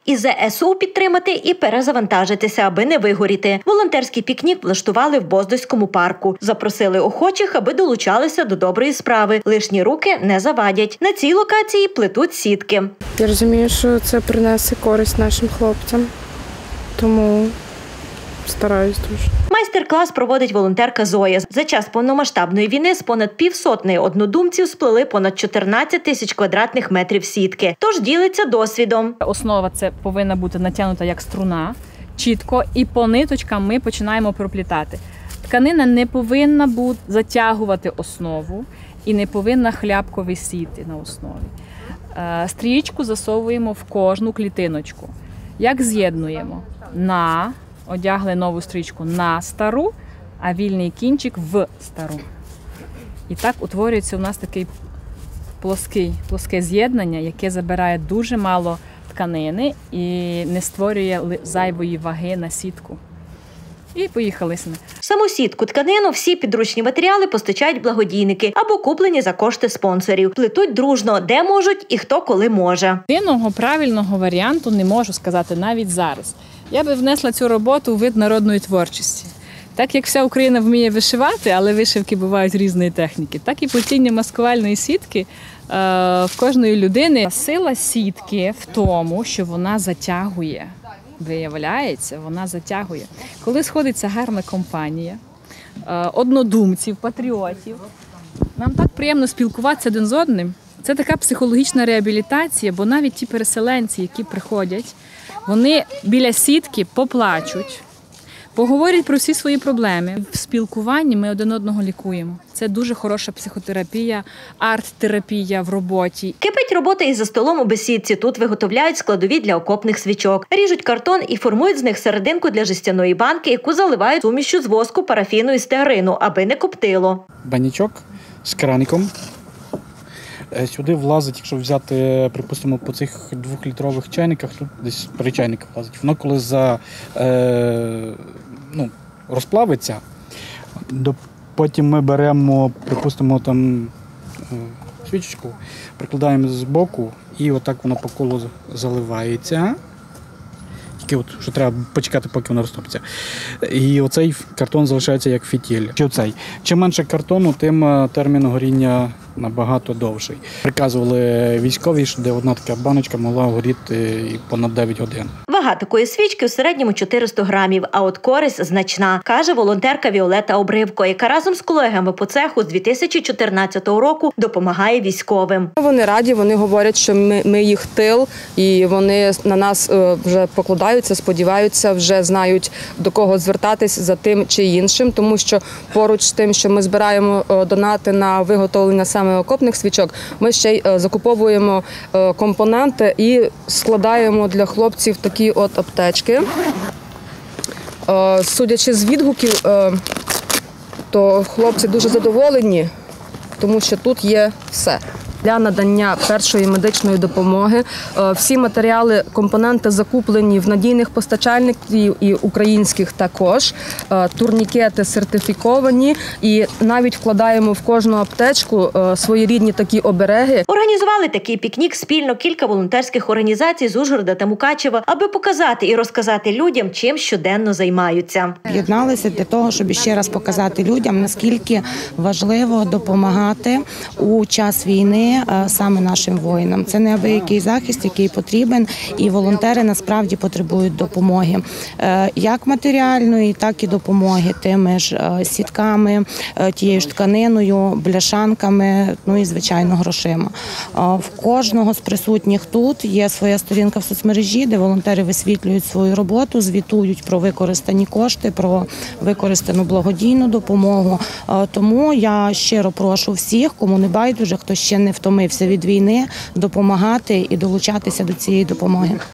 і ЗСУ підтримати, і перезавантажитися, аби не вигоріти. Волонтерський пікнік влаштували в Боздоському парку. Запросили охочих, аби долучалися до доброї справи. Лишні руки не завадять. На цій локації плетуть сітки. Я розумію, що це принесе користь нашим хлопцям, тому стараюсь дуже. Майстер-клас проводить волонтерка Зоя. За час повномасштабної війни з понад півсотні однодумців сплели понад 14 тисяч квадратних метрів сітки. Тож ділиться досвідом. Основа це повинна бути натягнута як струна, чітко, і по ниточкам ми починаємо проплітати. Тканина не повинна затягувати основу і не повинна хляпко висіти на основі. Стрічку засовуємо в кожну клітиночку. Як з'єднуємо? Одягли нову стрічку на стару, а вільний кінчик в стару. І так утворюється у нас таке плоске з'єднання, яке забирає дуже мало тканини і не створює зайвої ваги на сітку. І поїхали. Саму сітку, тканину, всі підручні матеріали постачають благодійники або куплені за кошти спонсорів. Плетуть дружно, де можуть і хто коли може. Єдиного правильного варіанту не можу сказати навіть зараз. Я би внесла цю роботу у вид народної творчості. Так як вся Україна вміє вишивати, але вишивки бувають різної техніки, так і плетіння маскувальної сітки в кожної людини. Сила сітки в тому, що вона затягує. Виявляється, вона затягує. Коли сходиться гарна компанія однодумців, патріотів, нам так приємно спілкуватися один з одним. Це така психологічна реабілітація, бо навіть ті переселенці, які приходять, вони біля сітки поплачуть, поговорять про всі свої проблеми. В спілкуванні ми один одного лікуємо. Це дуже хороша психотерапія, арт-терапія в роботі. Кипить робота і за столом у бесідці. Тут виготовляють складові для окопних свічок. Ріжуть картон і формують з них серединку для жестяної банки, яку заливають сумішю з воску, парафіну і стеарину, аби не коптило. Банячок з краником. Сюди влазить, якщо взяти, припустимо, по цих 2-літрових чайниках, тут десь 3 чайника влазить. Воно коли розплавиться, потім ми беремо, припустимо, там свічечку, прикладаємо з боку і отак воно по колу заливається. Тільки що треба почекати, поки воно розтопиться. І оцей картон залишається як фітіль. Чим менше картону, тим термін горіння набагато довший. Приказували військові, що де одна така баночка могла горіти понад 9 годин. Вага такої свічки у середньому 400 грамів, а от користь значна, каже волонтерка Віолета Обривко, яка разом з колегами по цеху з 2014 року допомагає військовим. Вони раді, вони говорять, що ми їх тил, і вони на нас вже покладаються, сподіваються, вже знають, до кого звертатись за тим чи іншим, тому що поруч з тим, що ми збираємо донати на виготовлення саме окопних свічок, ми ще й закуповуємо компоненти і складаємо для хлопців такі от аптечки. Судячи з відгуків, то хлопці дуже задоволені, тому що тут є все. Для надання першої медичної допомоги всі матеріали, компоненти закуплені в надійних постачальників і українських також. Турнікети сертифіковані і навіть вкладаємо в кожну аптечку своєрідні такі обереги. Організували такий пікнік спільно кілька волонтерських організацій з Ужгорода та Мукачева, аби показати і розказати людям, чим щоденно займаються. Єдналися для того, щоб ще раз показати людям, наскільки важливо допомагати у час війни саме нашим воїнам. Це неабиякий захист, який потрібен, і волонтери насправді потребують допомоги. Як матеріальної, так і допомоги тими ж сітками, тією ж тканиною, бляшанками, ну і, звичайно, грошима. В кожного з присутніх тут є своя сторінка в соцмережі, де волонтери висвітлюють свою роботу, звітують про використані кошти, про використану благодійну допомогу. Тому я щиро прошу всіх, кому не байдуже, хто ще не втомився від війни, допомагати і долучатися до цієї допомоги.